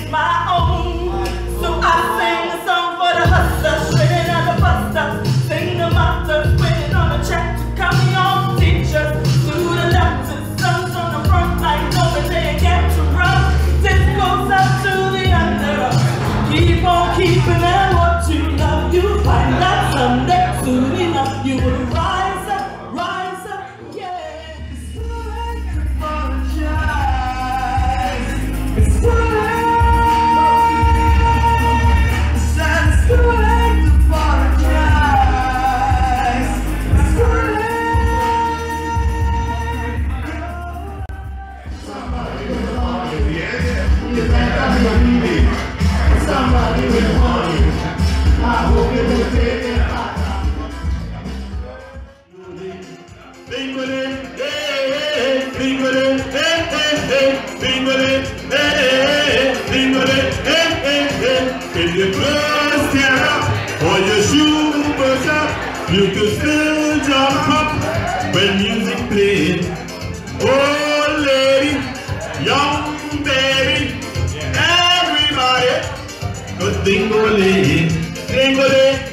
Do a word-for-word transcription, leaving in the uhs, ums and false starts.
my own. So I sing a song for the hustlers, straight out the bus stops. Sing the mothers waiting on a check to come on. Teachers, through the doctors, sons on the front line, knowing they ain't get to run. This goes up to the under. Keep on keeping at what you love. You find that someday, soon enough, you will rise up, rise up, yeah. It's too late to apologize. It's too late. It's too late to apologize. It's too late. Somebody will want you. Yeah, yeah. You think I'm gonna need it. Somebody will want you. I hope you will take it back. Bingo-ling, hey, hey, bingo-ling, hey, hey, hey, bingo-ling, hey, hey, bingo-ling, hey, hey, hey. If your clothes tear up or your shoes burst up, you can still jump up when music plays. Oh, lady, young baby, everybody, good bingo-ling, bingo-ling.